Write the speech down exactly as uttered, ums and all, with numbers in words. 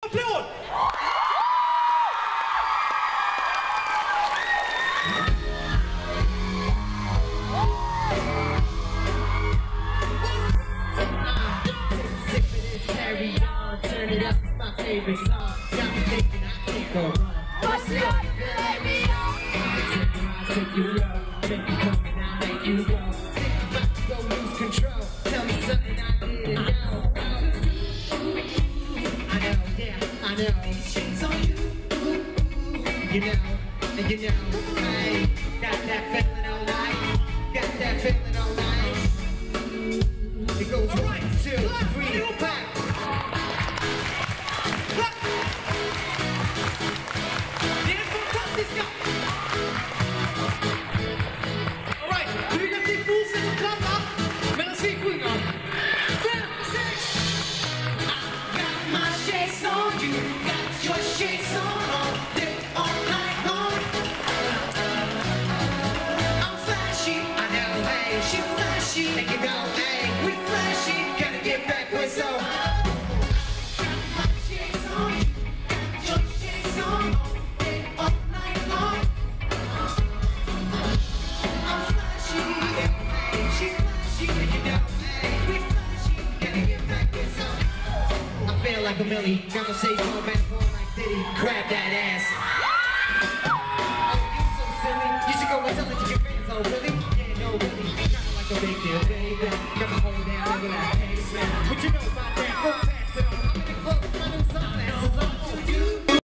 Applaud! Carry on, turn it up, it's my favorite song. Got me thinking I can't go wrong. What's the other let me on? Take you out, take you low, make you come and I make you go. Think about to go lose control. Tell me something I didn't know. I know, yeah, I know. Shit's on you. You know, and you know, I got that feeling all night. Got that feeling all night. It goes one, two, three, clap. And you know, hey, we flashy, gotta get back with so. Got my shades on, got your shades on, all night long. I'm flashy, hey, she flashy, and you know, hey, we flashy, gotta get back with so. I feel like a Millie, got my shades on, back home like Diddy, grab that ass. Oh, you so silly, you should go and tell it to your fans, oh really? Yeah, no really. Big deal, baby. Got my whole damn level at pace, man. What you know about that?